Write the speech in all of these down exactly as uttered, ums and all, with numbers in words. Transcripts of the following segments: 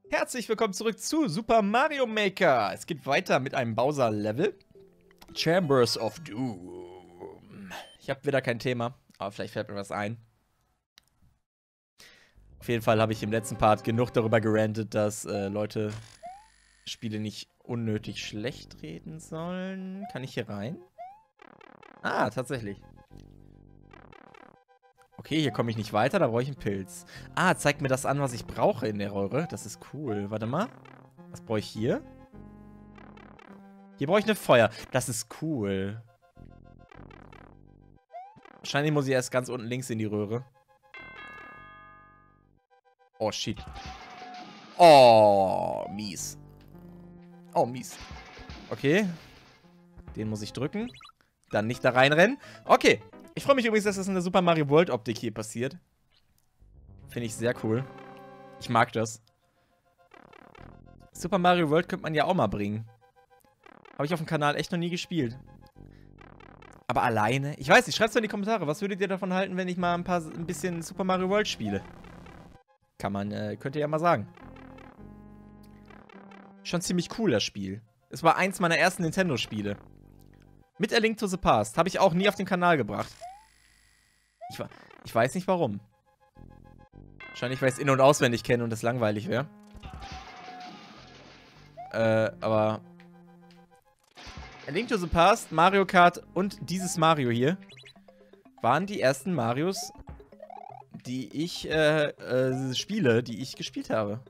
Herzlich willkommen zurück zu Super Mario Maker. Es geht weiter mit einem Bowser-Level. Chambers of Doom. Ich habe wieder kein Thema, aber vielleicht fällt mir was ein. Auf jeden Fall habe ich im letzten Part genug darüber gerantet, dass äh, Leute Spiele nicht unnötig schlecht reden sollen. Kann ich hier rein? Ah, tatsächlich. Okay, hier komme ich nicht weiter, da brauche ich einen Pilz. Ah, zeigt mir das an, was ich brauche in der Röhre. Das ist cool. Warte mal. Was brauche ich hier? Hier brauche ich eine Feuer. Das ist cool. Wahrscheinlich muss ich erst ganz unten links in die Röhre. Oh, shit. Oh, mies. Oh, mies. Okay. Den muss ich drücken. Dann nicht da reinrennen. Okay. Ich freue mich übrigens, dass das in der Super Mario World Optik hier passiert. Finde ich sehr cool. Ich mag das. Super Mario World könnte man ja auch mal bringen. Habe ich auf dem Kanal echt noch nie gespielt. Aber alleine? Ich weiß nicht, schreibt es in die Kommentare. Was würdet ihr davon halten, wenn ich mal ein paar ein bisschen Super Mario World spiele? Kann man, äh, könnt ihr ja mal sagen. Schon ziemlich cool, das Spiel. Es war eins meiner ersten Nintendo-Spiele. Mit A Link to the Past. Habe ich auch nie auf den Kanal gebracht. Ich, ich weiß nicht warum. Wahrscheinlich, weil ich es in- und auswendig kenne und es langweilig wäre. Äh, aber... A Link to the Past, Mario Kart und dieses Mario hier waren die ersten Marios, die ich, äh, äh, spiele, die ich gespielt habe.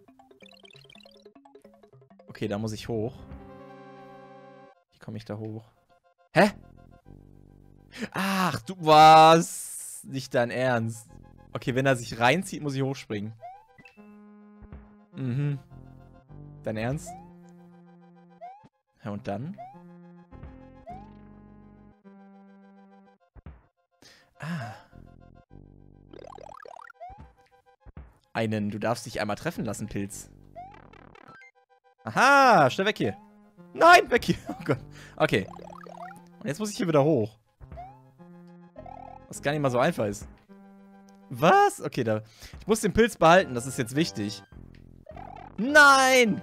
Okay, da muss ich hoch. Wie komme ich da hoch? Hä? Ach, du was? Nicht dein Ernst. Okay, wenn er sich reinzieht, muss ich hochspringen. Mhm. Dein Ernst? Ja, und dann? Ah. Einen, du darfst dich einmal treffen lassen, Pilz. Aha, schnell weg hier. Nein, weg hier. Oh Gott. Okay. Und jetzt muss ich hier wieder hoch. Was gar nicht mal so einfach ist. Was? Okay, da. Ich muss den Pilz behalten, das ist jetzt wichtig. Nein!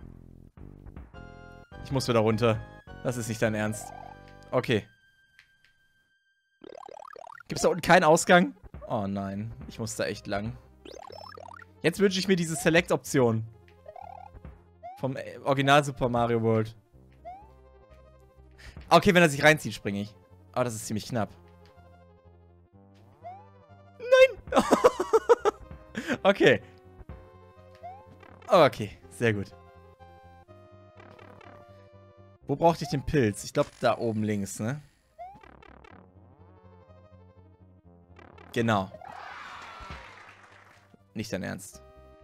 Ich muss wieder runter. Das ist nicht dein Ernst. Okay. Gibt es da unten keinen Ausgang? Oh nein, ich muss da echt lang. Jetzt wünsche ich mir diese Select-Option. Vom Original Super Mario World. Okay, wenn er sich reinzieht, springe ich. Aber das ist ziemlich knapp. Nein! Okay. Okay, sehr gut. Wo brauchte ich den Pilz? Ich glaube, da oben links, ne? Genau. Nicht dein Ernst.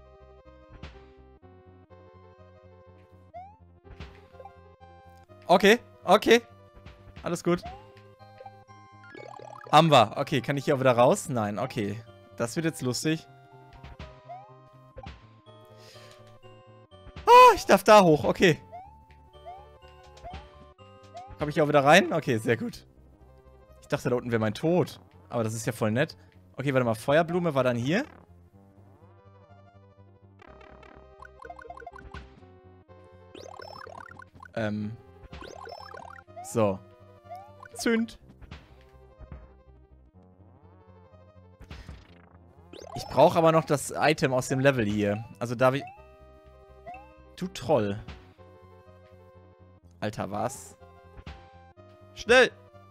Okay, okay. Alles gut. Haben wir. Okay, kann ich hier auch wieder raus? Nein, okay. Das wird jetzt lustig. Oh, ich darf da hoch. Okay. Komme ich hier auch wieder rein? Okay, sehr gut. Ich dachte, da unten wäre mein Tod. Aber das ist ja voll nett. Okay, warte mal. Feuerblume war dann hier. Ähm. So. Zünd. Ich brauche aber noch das Item aus dem Level hier. Also darf ich... Du Troll. Alter, was? Schnell!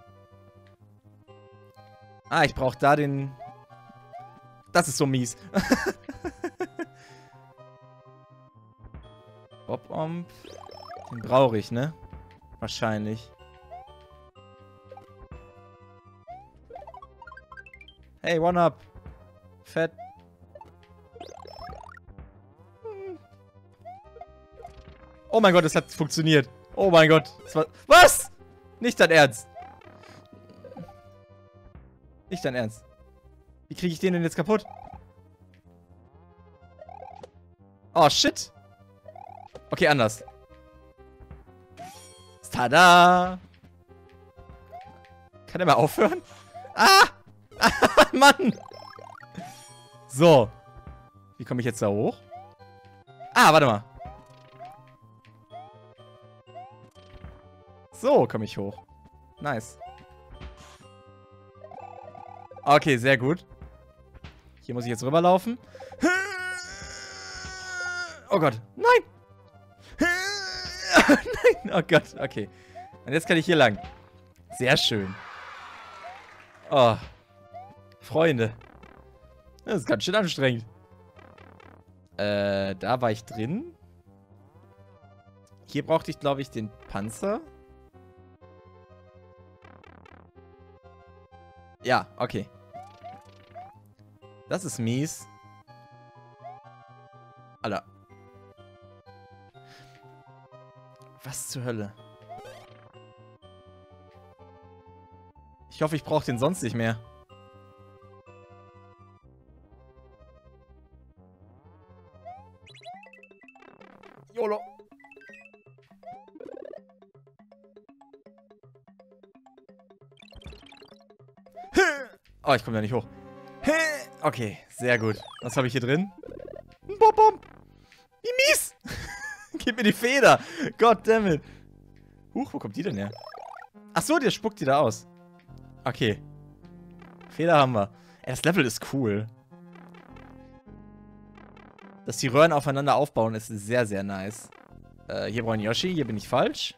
Ah, ich brauche da den... Das ist so mies. Bob-Omb. Den brauche ich, ne? Wahrscheinlich. Hey, One-Up. Fett. Oh mein Gott, es hat funktioniert. Oh mein Gott. Das war... Was? Nicht dein Ernst. Nicht dein Ernst. Wie kriege ich den denn jetzt kaputt? Oh, shit. Okay, anders. Tada! Kann er mal aufhören? Ah! Mann! So. Wie komme ich jetzt da hoch? Ah, warte mal. So komme ich hoch. Nice. Okay, sehr gut. Hier muss ich jetzt rüberlaufen. Oh Gott. Nein. Nein. Oh Gott. Okay. Und jetzt kann ich hier lang. Sehr schön. Oh. Freunde. Das ist ganz schön anstrengend. Äh, da war ich drin. Hier brauchte ich, glaube ich, den Panzer. Ja, okay. Das ist mies. Alter. Was zur Hölle? Ich hoffe, ich brauche den sonst nicht mehr. YOLO. Oh, ich komme da nicht hoch. Okay, sehr gut. Was habe ich hier drin? Ein Bom-Bom. Wie mies. Gib mir die Feder. Goddammit. Huch, wo kommt die denn her? Achso, der spuckt die da aus. Okay. Feder haben wir. Ey, das Level ist cool. Dass die Röhren aufeinander aufbauen, ist sehr, sehr nice. Äh, hier brauchen Yoshi. Hier bin ich falsch.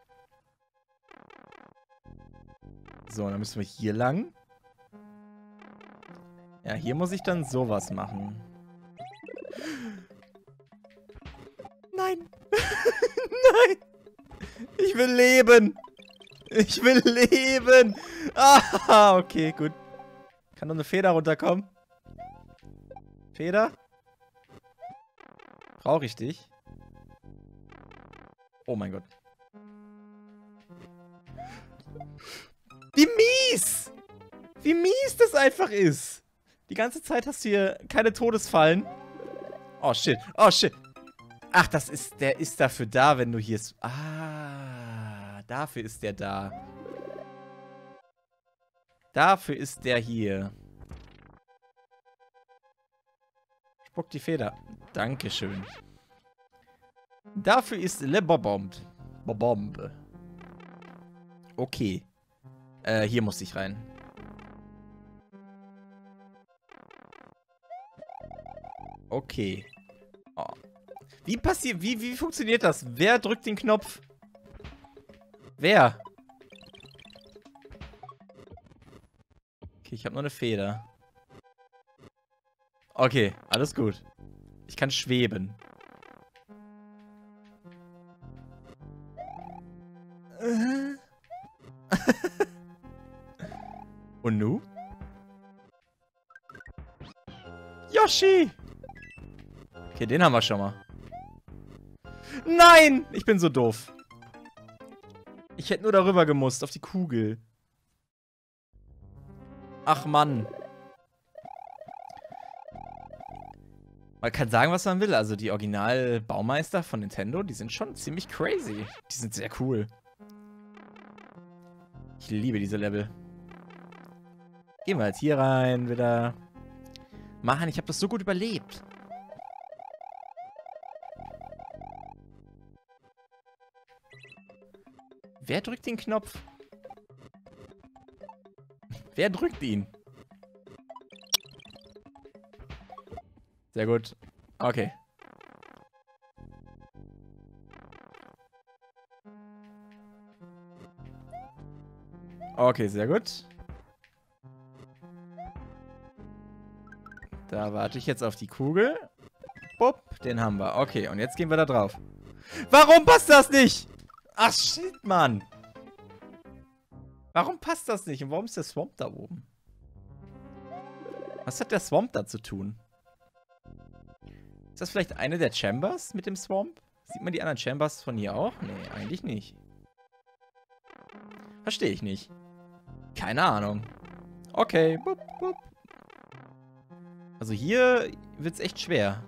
So, dann müssen wir hier lang. Ja, hier muss ich dann sowas machen. Nein. Nein. Ich will leben. Ich will leben. Ah, okay, gut. Kann noch eine Feder runterkommen? Feder? Brauche ich dich? Oh mein Gott. Wie mies! Wie mies das einfach ist. Die ganze Zeit hast du hier keine Todesfallen. Oh, shit. Oh, shit. Ach, das ist, der ist dafür da, wenn du hier... Ah, dafür ist der da. Dafür ist der hier. Spuck die Feder. Dankeschön. Dafür ist Le Bobomb. Bobombe. Okay. Äh, hier muss ich rein. Okay. Oh. Wie passiert, wie, wie funktioniert das? Wer drückt den Knopf? Wer? Okay, ich habe nur eine Feder. Okay, alles gut. Ich kann schweben. Und nu? Yoshi! Okay, den haben wir schon mal. Nein! Ich bin so doof. Ich hätte nur darüber gemusst, auf die Kugel. Ach Mann. Man kann sagen, was man will. Also die Original-Baumeister von Nintendo, die sind schon ziemlich crazy. Die sind sehr cool. Ich liebe diese Level. Gehen wir jetzt hier rein wieder. Mann, ich habe das so gut überlebt. Wer drückt den Knopf? Wer drückt ihn? Sehr gut. Okay. Okay, sehr gut. Da warte ich jetzt auf die Kugel. Bupp, den haben wir. Okay, und jetzt gehen wir da drauf. Warum passt das nicht? Ach, shit, Mann. Warum passt das nicht? Und warum ist der Swamp da oben? Was hat der Swamp da zu tun? Ist das vielleicht eine der Chambers mit dem Swamp? Sieht man die anderen Chambers von hier auch? Nee, eigentlich nicht. Verstehe ich nicht. Keine Ahnung. Okay. Bup, bup. Also hier wird es echt schwer.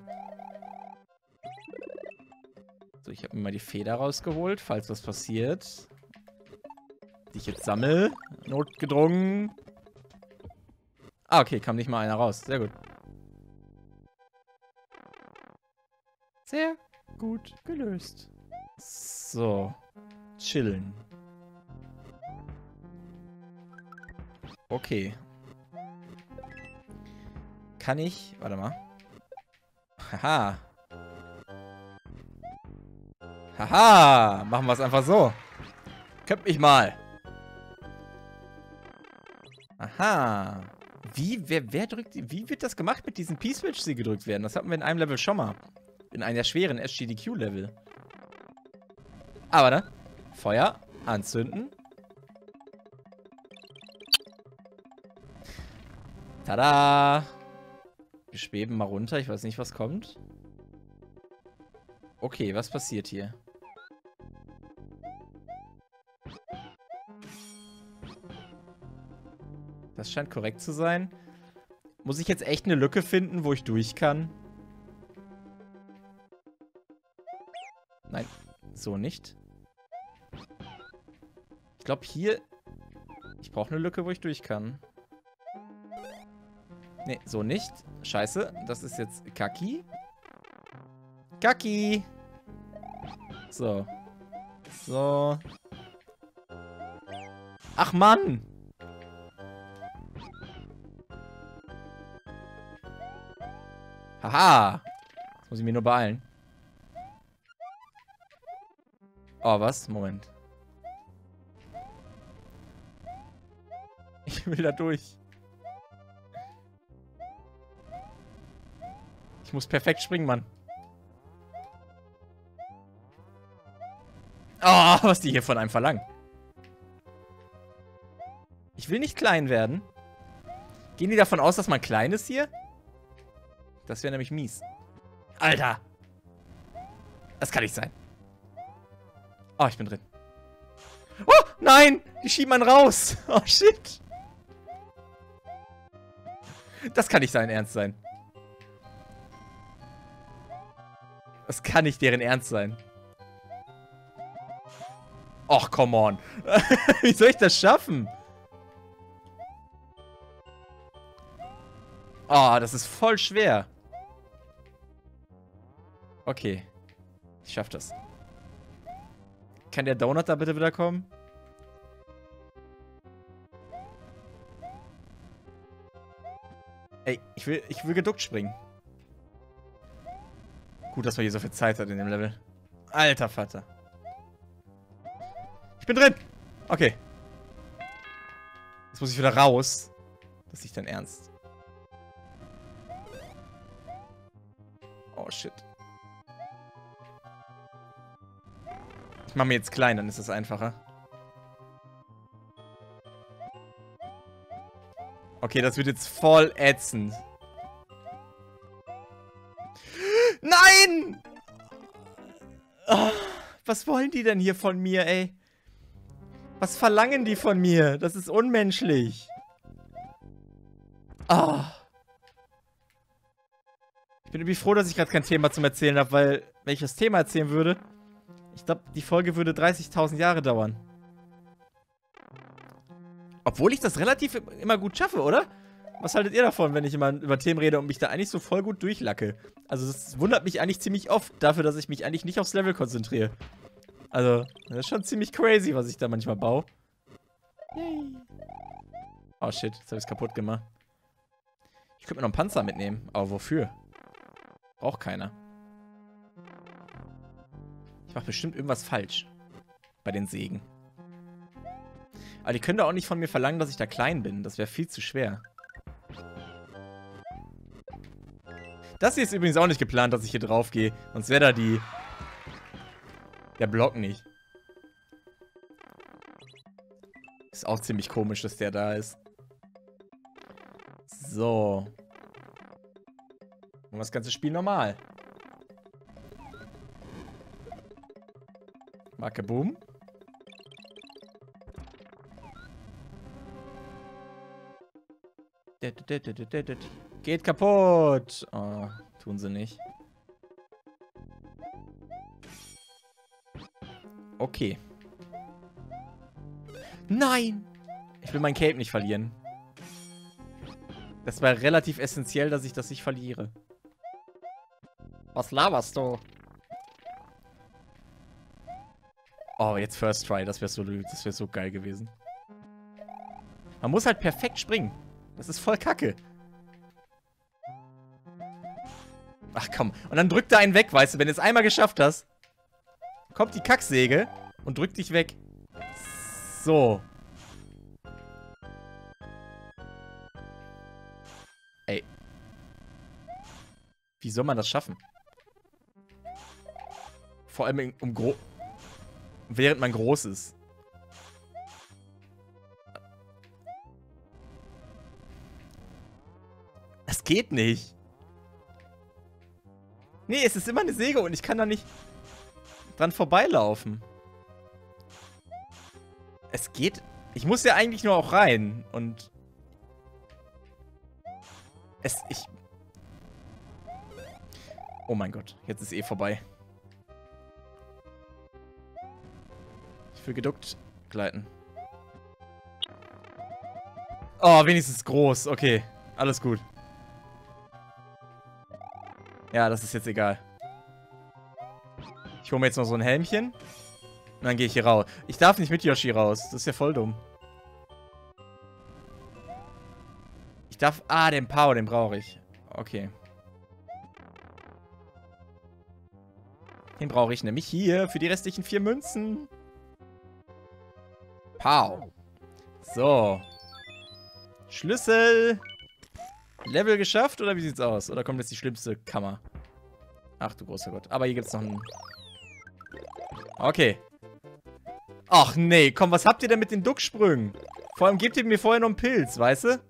So, ich habe mir mal die Feder rausgeholt, falls was passiert. Die ich jetzt sammle. Notgedrungen. Ah, okay, kam nicht mal einer raus. Sehr gut. Sehr Gut gelöst. So. Chillen. Okay. Kann ich... Warte mal. Haha. Haha. Machen wir es einfach so. Köpf mich mal. Aha. Wie, wer, wer drückt... Wie wird das gemacht mit diesen P-Switch, die gedrückt werden? Das hatten wir in einem Level schon mal. In einem der schweren S G D Q-Level. Aber, ne? Feuer. Anzünden. Tada! Wir schweben mal runter. Ich weiß nicht, was kommt. Okay, was passiert hier? Das scheint korrekt zu sein. Muss ich jetzt echt eine Lücke finden, wo ich durch kann? Nein, so nicht. Ich glaube hier... Ich brauche eine Lücke, wo ich durch kann. Nee, so nicht. Scheiße, das ist jetzt Kaki. Kaki! So. So. Ach, Mann! Haha! Jetzt muss ich mich nur beeilen. Oh, was? Moment. Ich will da durch. Ich muss perfekt springen, Mann. Oh, was die hier von einem verlangen. Ich will nicht klein werden. Gehen die davon aus, dass man klein ist hier? Das wäre nämlich mies. Alter! Das kann nicht sein. Oh, ich bin drin. Oh, nein! Die schieben einen raus. Oh, shit. Das kann nicht sein Ernst sein. Das kann nicht deren Ernst sein. Och, come on. Wie soll ich das schaffen? Oh, das ist voll schwer. Okay. Ich schaff das. Kann der Donut da bitte wieder kommen? Ey, ich will, ich will geduckt springen. Gut, dass man hier so viel Zeit hat in dem Level. Alter Vater. Ich bin drin. Okay. Jetzt muss ich wieder raus. Das ist nicht dein Ernst. Oh, shit. Ich mache mir jetzt klein, dann ist es einfacher. Okay, das wird jetzt voll ätzend. Nein! Oh, was wollen die denn hier von mir, ey? Was verlangen die von mir? Das ist unmenschlich. Oh. Ich bin irgendwie froh, dass ich gerade kein Thema zum Erzählen habe, weil, wenn ich das Thema erzählen würde, ich glaube, die Folge würde dreißigtausend Jahre dauern. Obwohl ich das relativ immer gut schaffe, oder? Was haltet ihr davon, wenn ich immer über Themen rede und mich da eigentlich so voll gut durchlacke? Also das wundert mich eigentlich ziemlich oft dafür, dass ich mich eigentlich nicht aufs Level konzentriere. Also, das ist schon ziemlich crazy, was ich da manchmal baue. Yay. Oh shit, jetzt habe ich es kaputt gemacht. Ich könnte mir noch einen Panzer mitnehmen, aber wofür? Braucht keiner. Ich mache bestimmt irgendwas falsch. Bei den Sägen. Aber die können doch auch nicht von mir verlangen, dass ich da klein bin. Das wäre viel zu schwer. Das hier ist übrigens auch nicht geplant, dass ich hier drauf gehe. Sonst wäre da die... Der Block nicht. Ist auch ziemlich komisch, dass der da ist. So. Und das ganze Spiel normal. Marke Boom. Geht kaputt. Oh, tun sie nicht. Okay. Nein! Ich will mein Cape nicht verlieren. Das war relativ essentiell, dass ich das nicht verliere. Was laberst du? Oh, jetzt First Try. Das wäre so, das wär so geil gewesen. Man muss halt perfekt springen. Das ist voll kacke. Ach komm. Und dann drückt er einen weg, weißt du. Wenn du es einmal geschafft hast, kommt die Kacksäge und drückt dich weg. So. Ey. Wie soll man das schaffen? Vor allem um gro... während man groß ist. Das geht nicht. Nee, es ist immer eine Säge und ich kann da nicht dran vorbeilaufen. Es geht... Ich muss ja eigentlich nur auch rein und... Es... Ich... Oh mein Gott, jetzt ist eh vorbei. Ich will geduckt gleiten. Oh, wenigstens groß. Okay, alles gut. Ja, das ist jetzt egal. Ich hole mir jetzt noch so ein Helmchen. Und dann gehe ich hier raus. Ich darf nicht mit Yoshi raus. Das ist ja voll dumm. Ich darf... Ah, den Power, den brauche ich. Okay. Den brauche ich nämlich hier für die restlichen vier Münzen. Pow. So. Schlüssel. Level geschafft oder wie sieht's aus? Oder kommt jetzt die schlimmste Kammer? Ach du großer Gott. Aber hier gibt's noch einen... Okay. Ach nee, komm, was habt ihr denn mit den Ducksprüngen? Vor allem gebt ihr mir vorher noch einen Pilz, weißt du?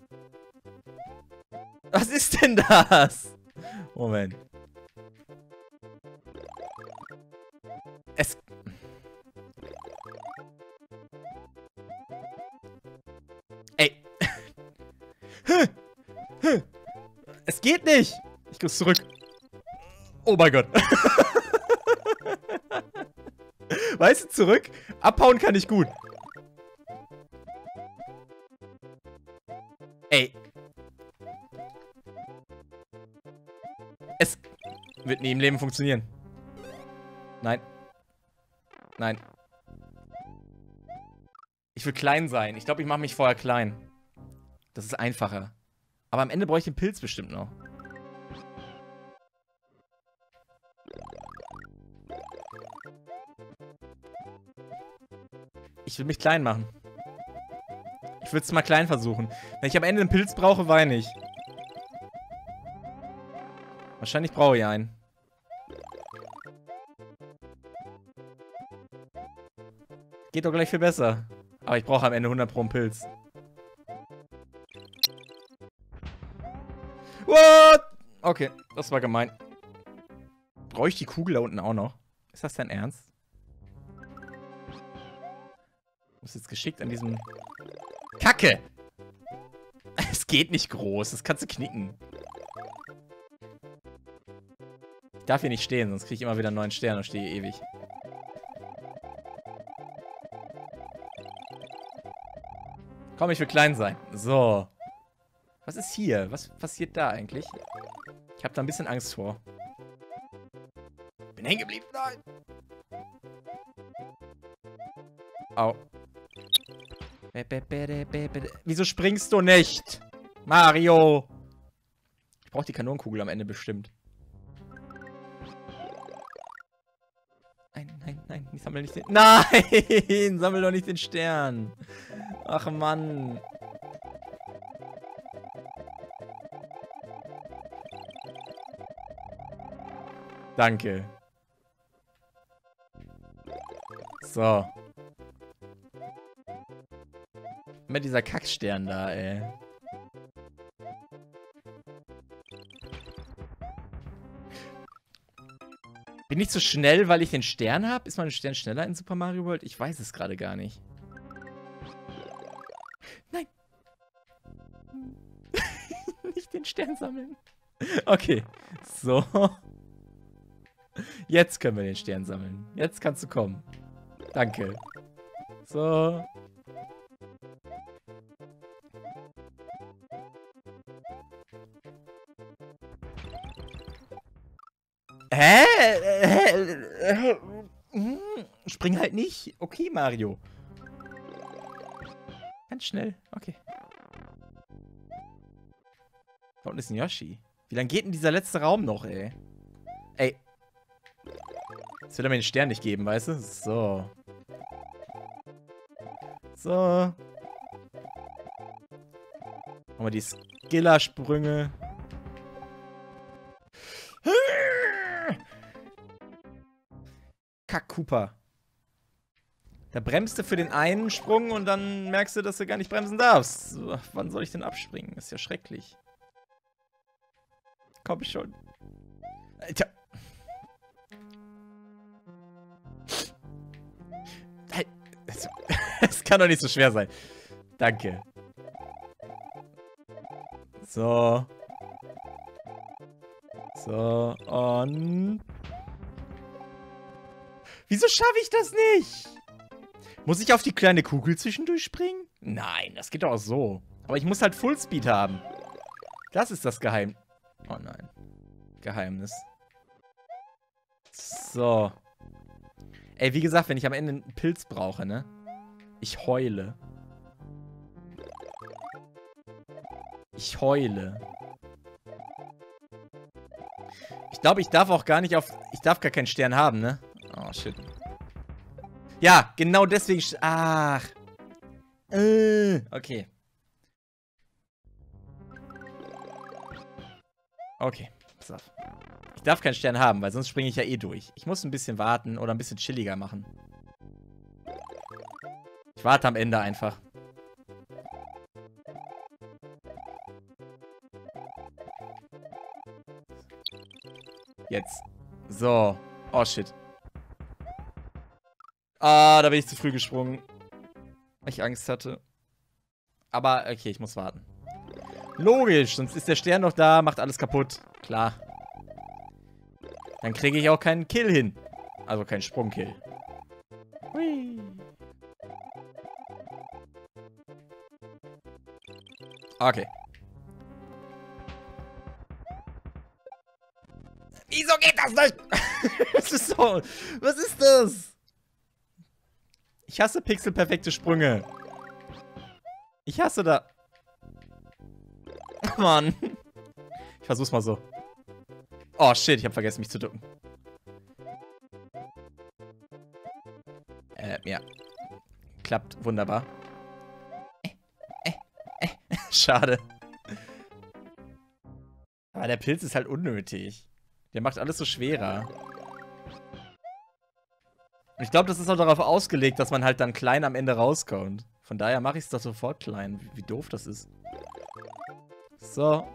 Was ist denn das? Moment. Es... Ey. Es geht nicht. Ich muss zurück. Oh mein Gott. Weißt du, zurück? Abhauen kann ich gut. Ey. Es wird nie im Leben funktionieren. Nein. Nein. Ich will klein sein. Ich glaube, ich mache mich vorher klein. Das ist einfacher. Aber am Ende brauche ich den Pilz bestimmt noch. Ich will mich klein machen. Ich will es mal klein versuchen. Wenn ich am Ende einen Pilz brauche, weine ich. Wahrscheinlich brauche ich einen. Geht doch gleich viel besser. Aber ich brauche am Ende hundert Pro einen Pilz. What? Okay, das war gemein. Brauche ich die Kugel da unten auch noch? Ist das dein Ernst? Ich muss jetzt geschickt an diesem... Kacke! Es geht nicht groß, das kannst du knicken. Ich darf hier nicht stehen, sonst kriege ich immer wieder einen neuen Stern und stehe ewig. Komm, ich will klein sein. So. Was ist hier? Was passiert da eigentlich? Ich habe da ein bisschen Angst vor. Bin hängen geblieben. Nein. Au. Wieso springst du nicht? Mario. Ich brauche die Kanonenkugel am Ende bestimmt. Nein, nein, nein. Ich sammle nicht den... Nein! Sammel doch nicht den Stern. Ach, Mann. Danke. So. Immer dieser Kackstern da, ey. Bin ich zu schnell, weil ich den Stern habe? Ist mein Stern schneller in Super Mario World? Ich weiß es gerade gar nicht. Nein. Nicht den Stern sammeln. Okay. So. Jetzt können wir den Stern sammeln. Jetzt kannst du kommen. Danke. So. Hä? Hm, spring halt nicht. Okay, Mario. Ganz schnell. Okay. Da unten ist ein Yoshi. Wie lange geht denn dieser letzte Raum noch, ey? Ey. Jetzt will er mir den Stern nicht geben, weißt du? So. So. Machen wir die Skillersprünge. Kack, Koopa. Da bremst du für den einen Sprung und dann merkst du, dass du gar nicht bremsen darfst. So, wann soll ich denn abspringen? Ist ja schrecklich. Komm schon. Alter. Es kann doch nicht so schwer sein. Danke. So. So. Und... Wieso schaffe ich das nicht? Muss ich auf die kleine Kugel zwischendurch springen? Nein, das geht doch auch so. Aber ich muss halt Fullspeed haben. Das ist das Geheimnis. Oh nein. Geheimnis. So. Ey, wie gesagt, wenn ich am Ende einen Pilz brauche, ne? Ich heule. Ich heule. Ich glaube, ich darf auch gar nicht auf... Ich darf gar keinen Stern haben, ne? Oh, shit. Ja, genau deswegen... Ach. Äh, okay. Okay, pass auf. Ich darf keinen Stern haben, weil sonst springe ich ja eh durch. Ich muss ein bisschen warten oder ein bisschen chilliger machen. Ich warte am Ende einfach. Jetzt. So. Oh, shit. Ah, da bin ich zu früh gesprungen. Weil ich Angst hatte. Aber, okay, ich muss warten. Logisch, sonst ist der Stern noch da, macht alles kaputt. Klar. Dann kriege ich auch keinen Kill hin. Also keinen Sprungkill. Hui. Okay. Wieso geht das nicht? Was ist so? Was ist das? Ich hasse pixelperfekte Sprünge. Ich hasse da... Mann. Ich versuch's mal so. Oh, shit, ich hab vergessen, mich zu ducken. Äh, ja. Klappt wunderbar. Äh, äh, äh. Schade. Aber der Pilz ist halt unnötig. Der macht alles so schwerer. Und ich glaube, das ist auch darauf ausgelegt, dass man halt dann klein am Ende rauskommt. Von daher mache ich es doch sofort klein. Wie, wie doof das ist. So.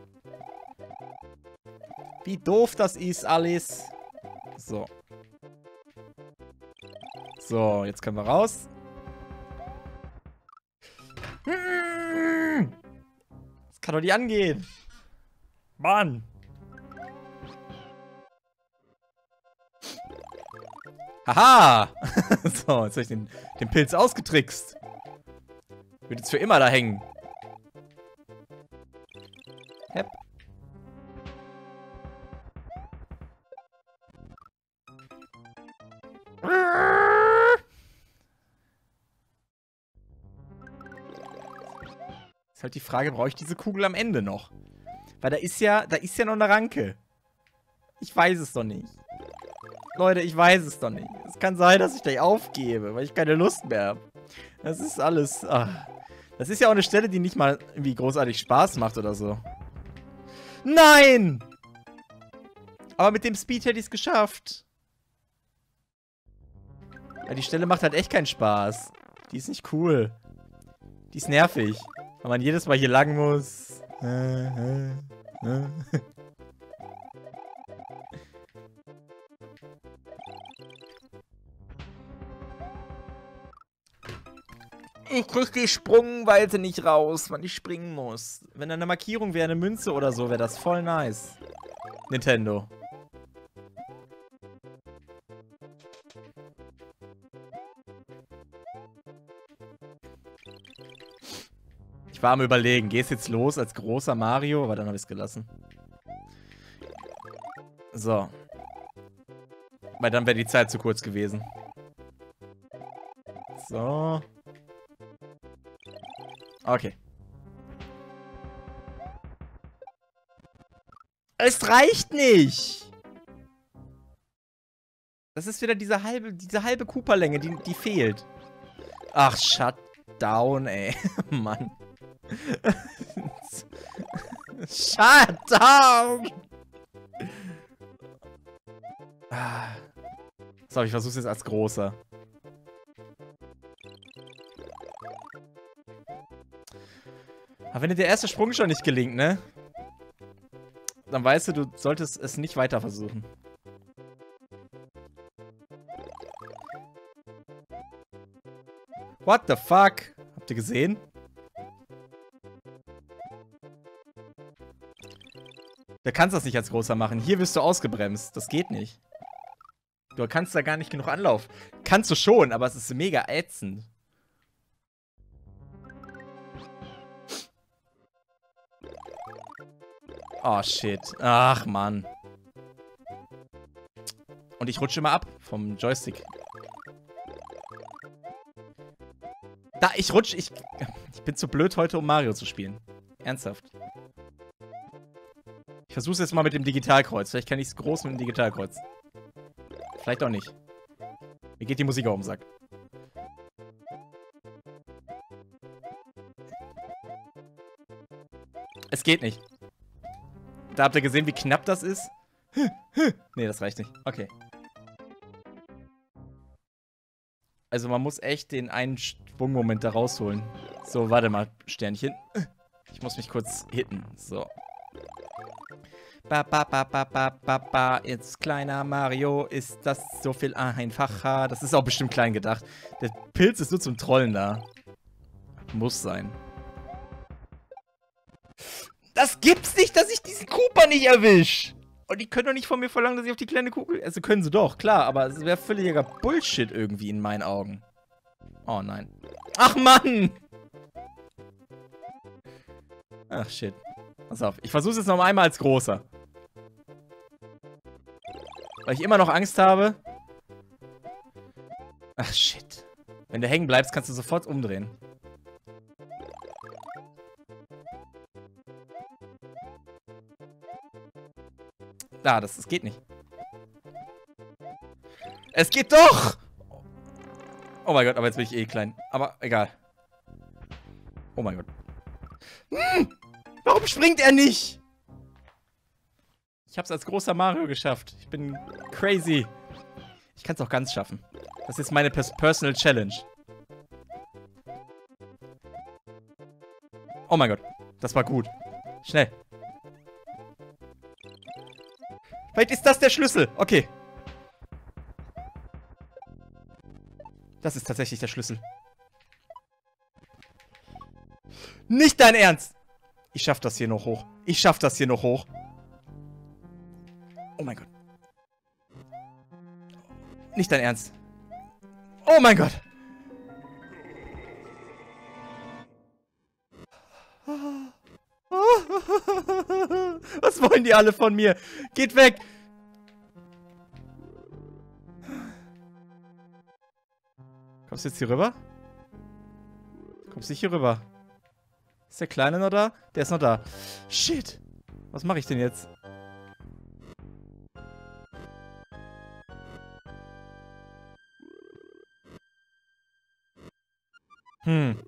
Wie doof das ist alles. So. So, jetzt können wir raus. Das kann doch nicht angehen. Mann. Haha! So, jetzt habe ich den, den Pilz ausgetrickst. Wird jetzt für immer da hängen. Hepp. Ist halt die Frage, brauche ich diese Kugel am Ende noch? Weil da ist ja, da ist ja noch eine Ranke. Ich weiß es doch nicht. Leute, ich weiß es doch nicht. Es kann sein, dass ich gleich aufgebe, weil ich keine Lust mehr habe. Das ist alles... Ach. Das ist ja auch eine Stelle, die nicht mal irgendwie großartig Spaß macht oder so. Nein! Aber mit dem Speed hätte ich es geschafft. Weil die Stelle macht halt echt keinen Spaß. Die ist nicht cool. Die ist nervig. Weil man jedes Mal hier lang muss. Ich krieg die Sprungweite nicht raus, wann ich springen muss. Wenn da eine Markierung wäre, eine Münze oder so, wäre das voll nice. Nintendo. Ich war am Überlegen, gehst jetzt los als großer Mario? Aber dann habe ich es gelassen. So. Weil dann wäre die Zeit zu kurz gewesen. So. Okay. Es reicht nicht! Das ist wieder diese halbe, diese halbe Cooper-Länge, die, die fehlt. Ach, shut down, ey. Mann. Shut down! So, ich versuch's jetzt als großer. Aber wenn dir der erste Sprung schon nicht gelingt, ne? Dann weißt du, du solltest es nicht weiter versuchen. What the fuck? Habt ihr gesehen? Du kannst das nicht als großer machen. Hier wirst du ausgebremst. Das geht nicht. Du kannst da gar nicht genug Anlauf. Kannst du schon, aber es ist mega ätzend. Oh, shit. Ach, Mann. Und ich rutsche mal ab vom Joystick. Da, ich rutsche. Ich, ich bin zu blöd heute, um Mario zu spielen. Ernsthaft. Ich versuche jetzt mal mit dem Digitalkreuz. Vielleicht kann ich es groß mit dem Digitalkreuz. Vielleicht auch nicht. Mir geht die Musik auch um den Sack. Es geht nicht. Da habt ihr gesehen, wie knapp das ist? Nee, das reicht nicht. Okay. Also man muss echt den einen Sprungmoment da rausholen. So, warte mal, Sternchen. Ich muss mich kurz hitten. So. Ba, ba, ba, ba, ba, ba, ba. Jetzt kleiner Mario, ist das so viel einfacher. Das ist auch bestimmt klein gedacht. Der Pilz ist nur zum Trollen da. Muss sein. Das gibt's nicht, dass ich diesen Cooper nicht erwisch. Und die können doch nicht von mir verlangen, dass ich auf die kleine Kugel... Also können sie doch, klar, aber es wäre völliger Bullshit irgendwie in meinen Augen. Oh nein. Ach Mann! Ach shit. Pass auf, ich versuche es jetzt noch einmal als großer. Weil ich immer noch Angst habe. Ach shit. Wenn du hängen bleibst, kannst du sofort umdrehen. Ah, das, das geht nicht. Es geht doch! Oh mein Gott, aber jetzt bin ich eh klein. Aber egal. Oh mein Gott. Hm, warum springt er nicht? Ich hab's als großer Mario geschafft. Ich bin crazy. Ich kann's auch ganz schaffen. Das ist meine Pers Personal Challenge. Oh mein Gott. Das war gut. Schnell. Vielleicht ist das der Schlüssel. Okay. Das ist tatsächlich der Schlüssel. Nicht dein Ernst! Ich schaff das hier noch hoch. Ich schaff das hier noch hoch. Oh mein Gott. Nicht dein Ernst. Oh mein Gott. Was wollen die alle von mir? Geht weg! Kommst du jetzt hier rüber? Kommst du nicht hier rüber? Ist der Kleine noch da? Der ist noch da. Shit! Was mache ich denn jetzt? Hm.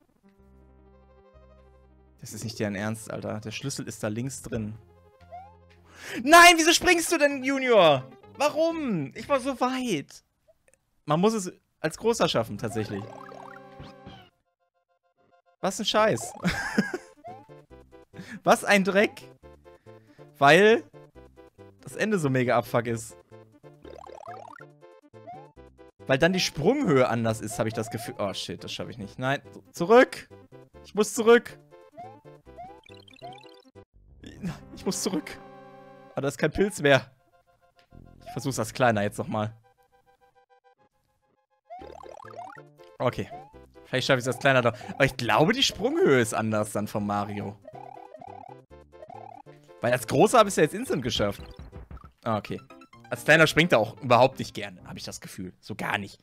Das ist nicht dein Ernst, Alter. Der Schlüssel ist da links drin. Nein, wieso springst du denn, Junior? Warum? Ich war so weit. Man muss es als Großer schaffen, tatsächlich. Was ein Scheiß. Was ein Dreck. Weil das Ende so mega abfuck ist. Weil dann die Sprunghöhe anders ist, habe ich das Gefühl. Oh shit, das schaffe ich nicht. Nein, zurück. Ich muss zurück. Ich muss zurück. Aber da ist kein Pilz mehr. Ich versuch's als Kleiner jetzt nochmal. Okay. Vielleicht schaffe ich es als Kleiner doch. Aber ich glaube, die Sprunghöhe ist anders dann von Mario. Weil als Großer habe ich es ja jetzt instant geschafft. Ah, okay. Als Kleiner springt er auch überhaupt nicht gern, habe ich das Gefühl. So gar nicht.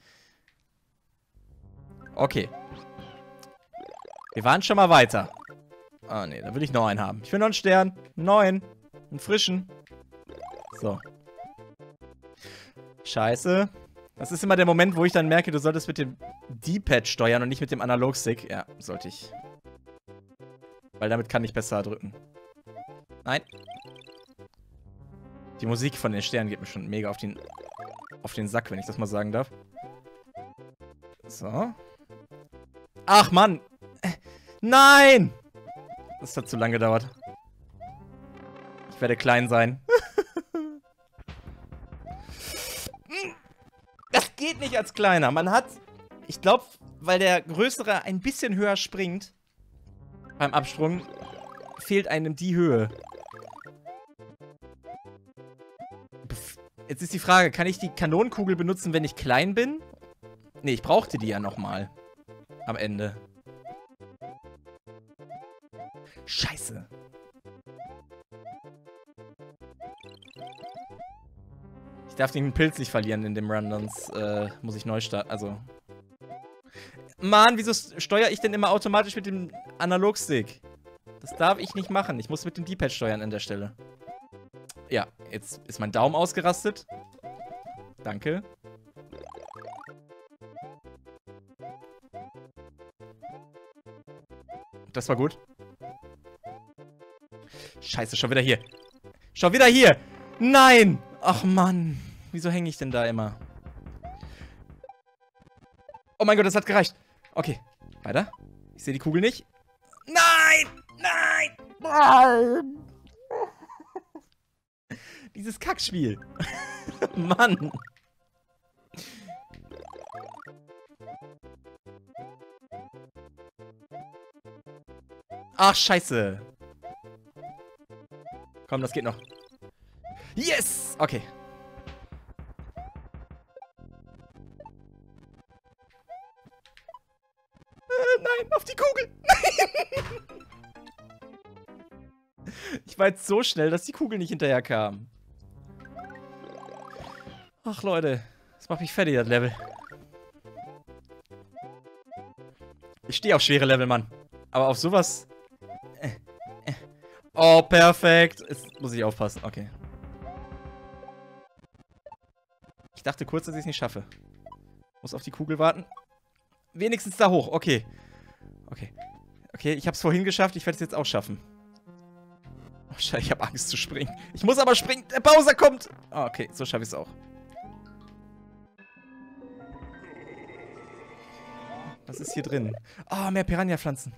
Okay. Wir waren schon mal weiter. Ah, nee, da will ich noch einen haben. Ich will noch einen Stern. Einen neuen. Einen frischen. So. Scheiße. Das ist immer der Moment, wo ich dann merke, du solltest mit dem D-Pad steuern und nicht mit dem Analogstick. Ja, sollte ich. Weil damit kann ich besser drücken. Nein. Die Musik von den Sternen geht mir schon mega auf den, auf den Sack, wenn ich das mal sagen darf. So. Ach, Mann. Nein! Das hat zu lange gedauert. Ich werde klein sein. Das geht nicht als Kleiner. Man hat, ich glaube, weil der Größere ein bisschen höher springt, beim Absprung, fehlt einem die Höhe. Jetzt ist die Frage, kann ich die Kanonenkugel benutzen, wenn ich klein bin? Nee, ich brauchte die ja nochmal. Am Ende. Scheiße. Ich darf den Pilz nicht verlieren in dem Run, sonst äh, muss ich neu starten. Also. Mann, wieso steuere ich denn immer automatisch mit dem Analogstick? Das darf ich nicht machen. Ich muss mit dem D-Pad steuern an der Stelle. Ja, jetzt ist mein Daumen ausgerastet. Danke. Das war gut. Scheiße, schon wieder hier. Schon wieder hier. Nein. Ach, Mann. Wieso hänge ich denn da immer? Oh mein Gott, das hat gereicht. Okay. Weiter. Ich sehe die Kugel nicht. Nein. Nein. Nein. Dieses Kackspiel. Mann. Ach, scheiße. Komm, das geht noch. Yes! Okay. Äh, nein, auf die Kugel. Nein. Ich war jetzt so schnell, dass die Kugel nicht hinterher kam. Ach, Leute. Das macht mich fertig, das Level. Ich stehe auf schwere Level, Mann. Aber auf sowas... Äh, äh. Oh, perfekt. Jetzt muss ich aufpassen. Okay. Ich dachte kurz, dass ich es nicht schaffe. Muss auf die Kugel warten. Wenigstens da hoch. Okay. Okay. Okay, ich habe es vorhin geschafft. Ich werde es jetzt auch schaffen. Oh, Scheiße, ich habe Angst zu springen. Ich muss aber springen. Der Bowser kommt. Oh, okay, so schaffe ich es auch. Was ist hier drin? Oh, mehr Piranha-Pflanzen.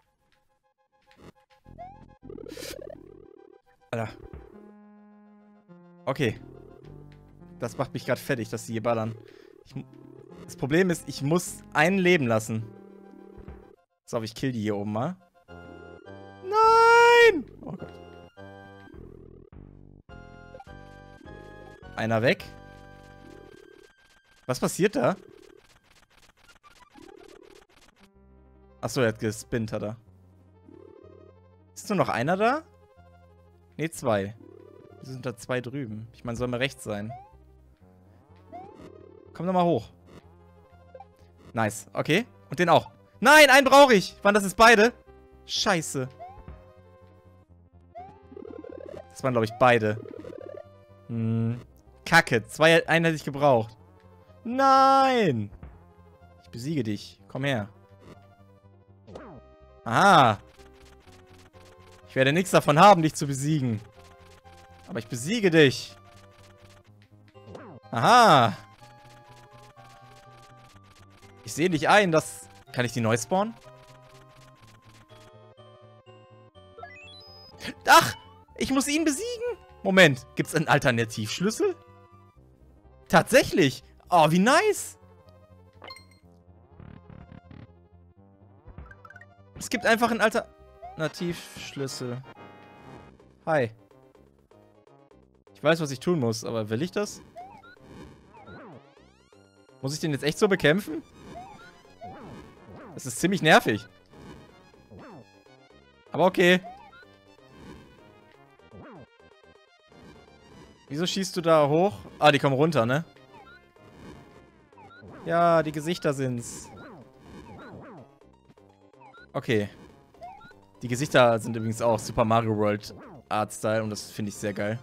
Alter. Okay. Das macht mich gerade fertig, dass sie hier ballern. Ich, das Problem ist, ich muss einen leben lassen. So, ich kill die hier oben mal. Nein! Oh Gott. Einer weg. Was passiert da? Achso, er hat gespinnt, hat er. Ist nur noch einer da? Ne, zwei. Wieso sind da zwei drüben? Ich meine, soll mal rechts sein. Komm doch mal hoch. Nice. Okay. Und den auch. Nein, einen brauche ich. Waren das jetzt beide? Scheiße. Das waren, glaube ich, beide. Hm. Kacke. Zwei, einen hätte ich gebraucht. Nein. Ich besiege dich. Komm her. Aha. Ich werde nichts davon haben, dich zu besiegen. Aber ich besiege dich. Aha. Ich sehe nicht ein, dass... Kann ich die neu spawnen? Ach! Ich muss ihn besiegen? Moment, gibt es einen Alternativschlüssel? Tatsächlich! Oh, wie nice! Es gibt einfach einen Alternativschlüssel. Hi. Ich weiß, was ich tun muss, aber will ich das? Muss ich den jetzt echt so bekämpfen? Das ist ziemlich nervig. Aber okay. Wieso schießt du da hoch? Ah, die kommen runter, ne? Ja, die Gesichter sind's. Okay. Die Gesichter sind übrigens auch Super Mario World Artstyle und das finde ich sehr geil.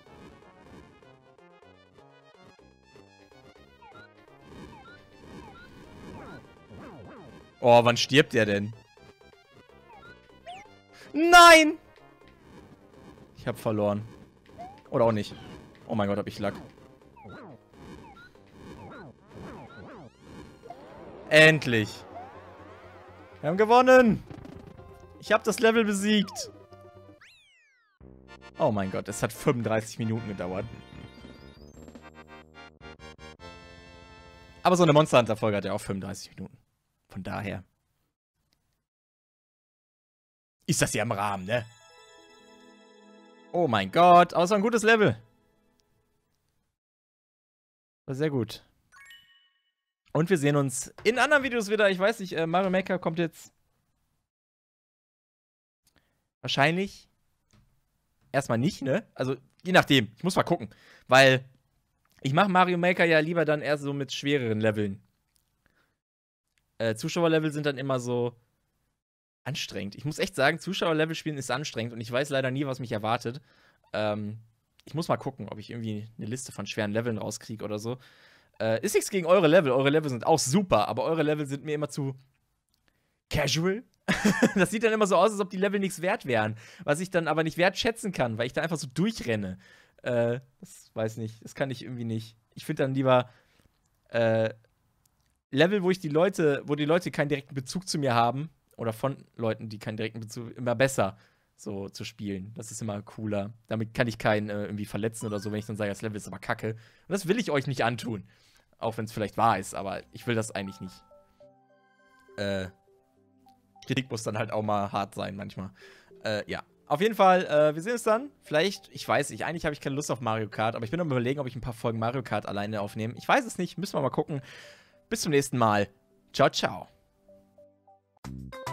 Oh, wann stirbt der denn? Nein! Ich habe verloren. Oder auch nicht. Oh mein Gott, hab ich Lack. Endlich. Wir haben gewonnen. Ich habe das Level besiegt. Oh mein Gott, es hat fünfunddreißig Minuten gedauert. Aber so eine Monster Hunter Folge hat ja auch fünfunddreißig Minuten. Von daher ist das ja im Rahmen, ne? Oh mein Gott, aber es war ein gutes Level. War sehr gut. Und wir sehen uns in anderen Videos wieder. Ich weiß nicht, äh, Mario Maker kommt jetzt wahrscheinlich erstmal nicht, ne? Also, je nachdem. Ich muss mal gucken. Weil ich mache Mario Maker ja lieber dann erst so mit schwereren Leveln. Äh, Zuschauerlevel sind dann immer so anstrengend. Ich muss echt sagen, Zuschauerlevel spielen ist anstrengend und ich weiß leider nie, was mich erwartet. Ähm, ich muss mal gucken, ob ich irgendwie eine Liste von schweren Leveln rauskriege oder so. Äh, ist nichts gegen eure Level. Eure Level sind auch super, aber eure Level sind mir immer zu casual. Das sieht dann immer so aus, als ob die Level nichts wert wären. Was ich dann aber nicht wertschätzen kann, weil ich da einfach so durchrenne. Äh, das weiß nicht. Das kann ich irgendwie nicht. Ich finde dann lieber äh, Level, wo ich die Leute, wo die Leute keinen direkten Bezug zu mir haben, oder von Leuten, die keinen direkten Bezug, immer besser so zu spielen. Das ist immer cooler. Damit kann ich keinen äh, irgendwie verletzen oder so, wenn ich dann sage, das Level ist aber kacke. Und das will ich euch nicht antun. Auch wenn es vielleicht wahr ist, aber ich will das eigentlich nicht. Äh, Kritik muss dann halt auch mal hart sein manchmal. Äh, ja. Auf jeden Fall, äh, wir sehen uns dann. Vielleicht, ich weiß nicht, eigentlich habe ich keine Lust auf Mario Kart, aber ich bin am Überlegen, ob ich ein paar Folgen Mario Kart alleine aufnehme. Ich weiß es nicht, müssen wir mal gucken. Bis zum nächsten Mal. Ciao, ciao.